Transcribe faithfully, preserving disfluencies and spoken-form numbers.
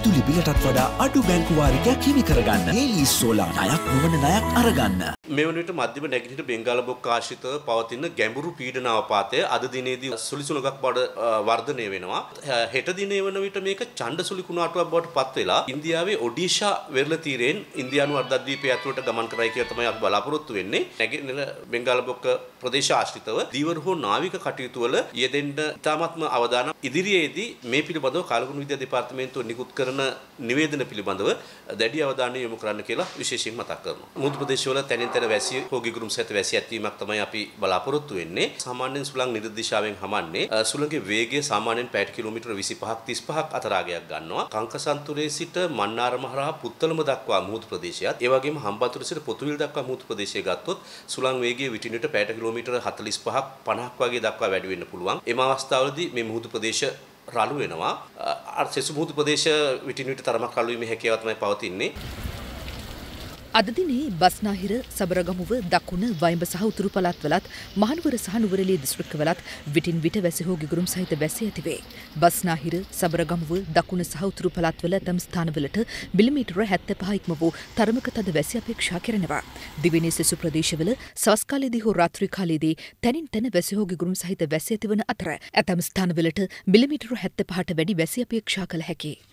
විදුලි බිලටත් වඩා අඩු බැංකු වාරිකයක් හිමි කරගන්න. ඒලීස් සෝලාර් ණයක් නොවන ණයක් අරගන්න. මේ වන විට මධ්‍යම නැගෙනහිර බෙන්ගාල බොක්ක ආශ්‍රිතව පවතින ගැඹුරු පීඩන අවපාතය අද දිනේදී සුලිසුලකක් බවට වර්ධනය වෙනවා. හෙට දිනේ වන විට මේක ඡණ්ඩ සුලි කුණාටුවක් බවට පත් වෙලා ඉන්දියාවේ ඔඩිෂා වෙරළ තීරයෙන් ඉන්දියානු අර්ධද්වීපය ඇතුළට ගමන් කරයි කියලා තමයි අපි බලාපොරොත්තු වෙන්නේ. නැගෙනහිර බෙන්ගාල බොක්ක ප්‍රදේශ ආශ්‍රිතව දීවර හෝ නාවික කටයුතු වල යෙදෙන්න ඉතාමත්ම අවධානය ඉදිරියේදී මේ පිළිබඳව කාලගුණ විද්‍යා දෙපාර්තමේන්තුව නිකුත් කරන නිවේදන පිළිබඳව දැඩි අවධානය යොමු කරන්න කියලා විශේෂයෙන් මතක් කරනවා. මුහුදු ප්‍රදේශවල තැනින් තැන වැසිය හෝ ගිගුරුම් සහිත වැසි ඇතිවීමක් තමයි අපි බලාපොරොත්තු වෙන්නේ. සාමාන්‍යයෙන් සුළං නිර්ද දිශාවෙන් හමන්නේ සුළඟේ වේගය සාමාන්‍යයෙන් පැයට කිලෝමීටර විසිපහක් තිස්පහක් අතර ආගයක් ගන්නවා. කංකසන්තුරේ සිට මන්නාරම හරහා පුත්තලම දක්වා මුහුදු ප්‍රදේශයත් ඒ වගේම හම්බන්තොට සිට පොතුවිල් දක්වා මුහුදු ප්‍රදේශය ගත්තොත් සුළං වේගය විටින් විට පැයට කිලෝමීටර හතළිස් පහක් පනහක් වගේ දක්වා වැඩි වෙන්න පුළුවන්. එම අවස්ථාවලදී මේ මුහුදු ප්‍රදේශ රළු වෙනවා. අර සෙසු මුහුදු ප්‍රදේශ විටින් විට තරමක් රළු වීමේ හැකියාව තමයි පවතින්නේ. අද දිනේ බස්නාහිර සබරගමුව දකුණ වයිඹ සහ උතුරු පළාත්වලත් මහනුවර සහ නුවරඑළිය දිස්ත්‍රික්කවලත් විටින් විට වැසි හෝ ගිගුරුම් සහිත වැසි ඇතිවේ. බස්නාහිර සබරගමුව දකුණ සහ උතුරු පළාත්වල ඇතම් ස්ථානවලට මිලිමීටර හැත්තෑ පහ ඉක්ම වූ තරමක තද වැසි අපේක්ෂා කෙරෙනවා. දිවයිනේ සෙසු ප්‍රදේශවල සවස් කාලයේදී හෝ රාත්‍රී කාලයේදී තැනින් තැන වැසි හෝ ගිගුරුම් සහිත වැසි ඇතිවන අතර ඇතම් ස්ථානවලට මිලිමීටර හැත්තෑ පහට වැඩි වැසි අපේක්ෂා කළ හැකියි.